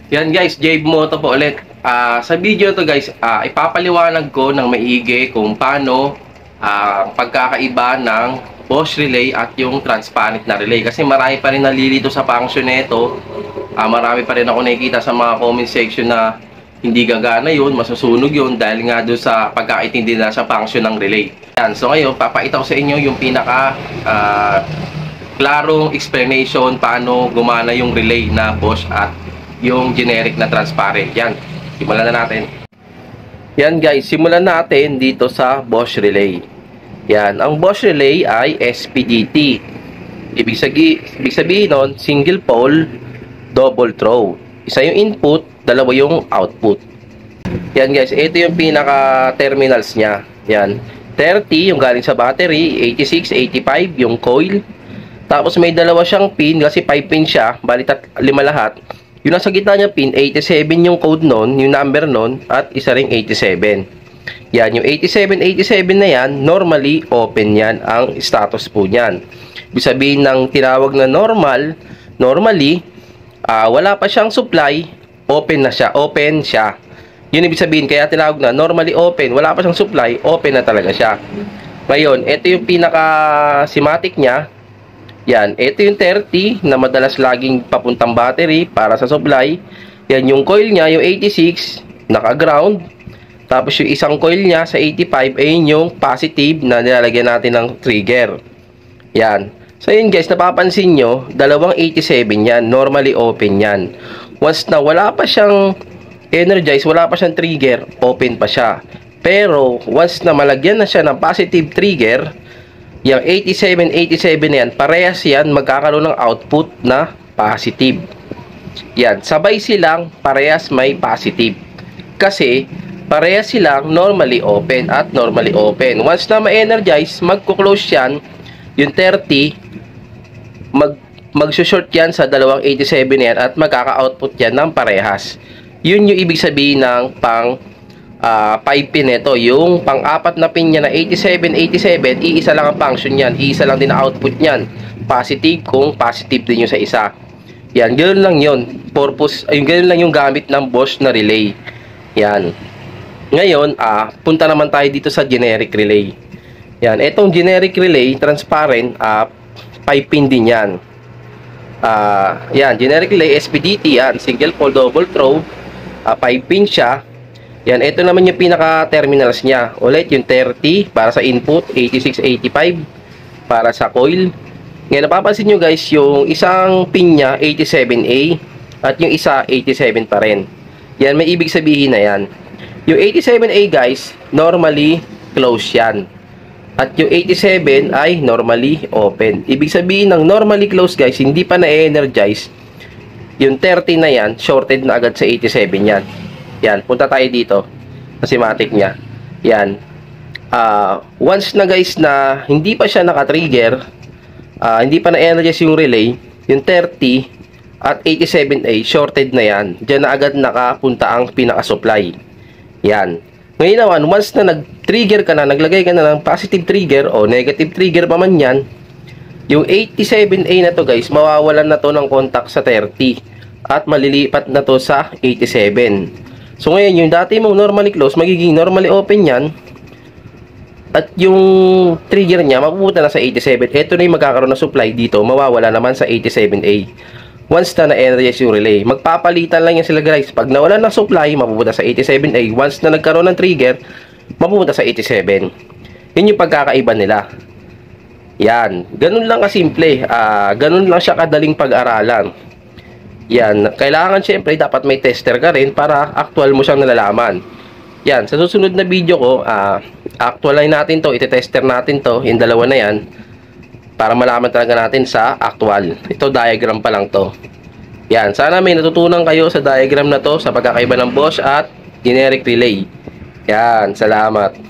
Yan guys, Jave Moto po ulit. Sa video to guys, ipapaliwanag ko ng maigi kung paano ang pagkakaiba ng Bosch relay at yung transparent na relay. Kasi marami pa rin nalilito sa function nito. Marami pa rin ako nakikita sa mga comment section na hindi gagana yun, masusunog yun dahil nga doon sa pagkaintindi na sa function ng relay. Yan, so ngayon, papakita ko sa inyo yung pinaka klarong explanation paano gumana yung relay na Bosch at yung generic na transparent. Yan, simulan na natin. Yan guys, simulan natin dito sa Bosch relay. Yan, ang Bosch relay ay SPDT. Ibig sabihin nun, single pole, double throw. Isa yung input, dalawa yung output. Yan guys, ito yung pinaka terminals niya. Yan, 30 yung galing sa battery, 86, 85 yung coil. Tapos may dalawa siyang pin kasi 5 pin siya, bali 5 lahat. Yung nasa gitna niya pin, 87 yung code nun, yung number nun, at isa ring 87. Yan, yung 87 na yan, normally open yan ang status po niyan. Ibig sabihin ng tinawag na normally, wala pa siyang supply, open siya. Yun ibig sabihin, kaya tinawag na normally open, wala pa siyang supply, open na talaga siya. Ngayon, ito yung pinaka schematic niya. Yan, ito yung 30 na madalas laging papuntang battery para sa supply. Yan yung coil niya, yung 86, naka-ground. Tapos yung isang coil niya sa 85 ay yung positive na nilalagyan natin ng trigger. Yan. So yun guys, napapansin nyo, dalawang 87 yan, normally open yan. Once na wala pa siyang energize, wala pa siyang trigger, open pa siya. Pero once na malagyan na siya ng positive trigger, yung 87 na yan, parehas yan, magkakaroon ng output na positive. Yan, sabay silang parehas may positive. Kasi, parehas silang normally open at normally open. Once na ma-energize, magko-close yan, yung 30, mag-short yan sa dalawang 87 na yan at magkaka-output yan ng parehas. Yun yung ibig sabihin ng pang 5 pin nito. Yung pang-apat na pin niya na 87, iisa lang ang function niyan, iisa lang din ang output niyan, positive kung positive din yung sa isa. Yan, ganoon lang yun. Purpose, ayun, ganoon lang yung gamit ng Bosch na relay. Yan. Ngayon, punta naman tayo dito sa generic relay. Yan, etong generic relay, transparent, 5 pin din yan. Yan, generic relay, SPDT yan, single pole, double throw, 5 pin siya. Yan, ito naman yung pinaka-terminals niya. Ulit, yung 30 para sa input, 86, 85 para sa coil. Ngayon, napapansin nyo guys, yung isang pin niya, 87A, at yung isa, 87 pa rin. Yan, may ibig sabihin na yan. Yung 87A guys, normally close yan. At yung 87 ay normally open. Ibig sabihin ng normally close guys, hindi pa na-energize. Yung 30 na yan, shorted na agad sa 87 yan. Yan, punta tayo dito sa schematic niya. Yan. Once na guys na hindi pa siya naka-trigger, hindi pa na-energize yung relay, yung 30 at 87A, shorted na yan. Diyan na agad nakapunta ang pinaka-supply. Yan. Ngayon naman, once na nag-trigger ka na, naglagay ka na ng positive trigger o negative trigger pa man yan, yung 87A na to guys, mawawalan na to ng contact sa 30 at malilipat na to sa 87. So ngayon, yung dati mong normally close, magiging normally open yan. At yung trigger niya, mapupunta na sa 87. Ito na yung magkakaroon ng supply dito, mawawala naman sa 87A. Once na na-energize yung relay, magpapalitan lang yan sila guys. Pag nawala ng supply, mapupunta sa 87A. Once na nagkaroon ng trigger, mapupunta sa 87. Yun yung pagkakaiba nila. Yan, ganun lang kasimple. Ganun lang siya kadaling pag-aralan. Yan, kailangan syempre dapat may tester ka rin para actual mo siyang nalalaman. Yan, sa susunod na video ko, actualize natin to, ite-tester natin to, yung dalawa na yan, para malaman talaga natin sa actual. Ito, diagram pa lang to. Yan, sana may natutunan kayo sa diagram na to, sa pagkakaiba ng Bosch at generic relay. Yan, salamat.